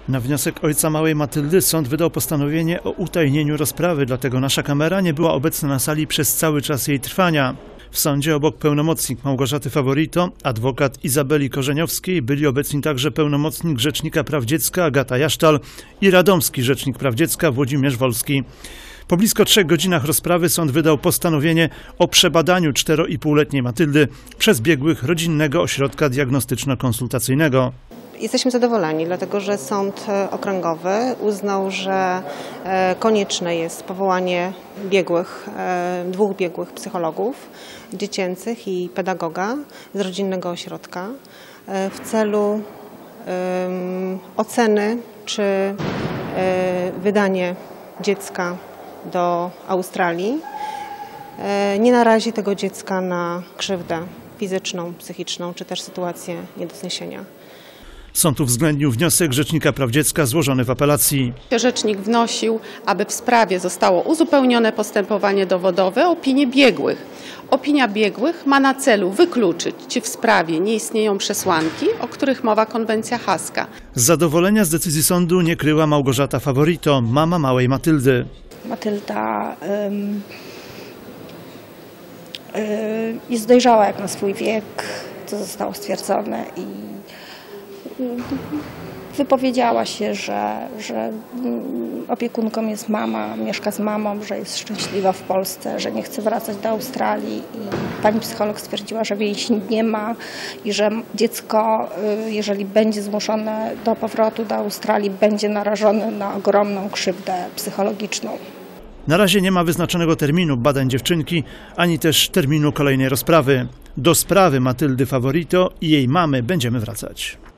Na wniosek ojca małej Matyldy sąd wydał postanowienie o utajnieniu rozprawy, dlatego nasza kamera nie była obecna na sali przez cały czas jej trwania. W sądzie obok pełnomocnik Małgorzaty Favorito, adwokat Izabeli Korzeniowskiej byli obecni także pełnomocnik Rzecznika Praw Dziecka Agata Jasztal i radomski Rzecznik Praw Dziecka Włodzimierz Wolski. Po blisko 3 godzinach rozprawy sąd wydał postanowienie o przebadaniu 4,5-letniej Matyldy przez biegłych Rodzinnego Ośrodka Diagnostyczno-Konsultacyjnego. Jesteśmy zadowoleni, dlatego że Sąd Okręgowy uznał, że konieczne jest powołanie dwóch biegłych psychologów dziecięcych i pedagoga z Rodzinnego Ośrodka w celu oceny, czy wydanie dziecka do Australii nie narazi tego dziecka na krzywdę fizyczną, psychiczną, czy też sytuację nie do zniesienia. Sąd uwzględnił wniosek Rzecznika Praw Dziecka złożony w apelacji. Rzecznik wnosił, aby w sprawie zostało uzupełnione postępowanie dowodowe o opinię biegłych. Opinia biegłych ma na celu wykluczyć, czy w sprawie nie istnieją przesłanki, o których mowa konwencja haska. Zadowolenia z decyzji sądu nie kryła Małgorzata Favorito, mama małej Matyldy. Matylda jest dojrzała jak na swój wiek, co zostało stwierdzone, i wypowiedziała się, że opiekunką jest mama, mieszka z mamą, że jest szczęśliwa w Polsce, że nie chce wracać do Australii, i pani psycholog stwierdziła, że więzi nie ma i że dziecko, jeżeli będzie zmuszone do powrotu do Australii, będzie narażone na ogromną krzywdę psychologiczną. Na razie nie ma wyznaczonego terminu badań dziewczynki, ani też terminu kolejnej rozprawy. Do sprawy Matyldy Favorito i jej mamy będziemy wracać.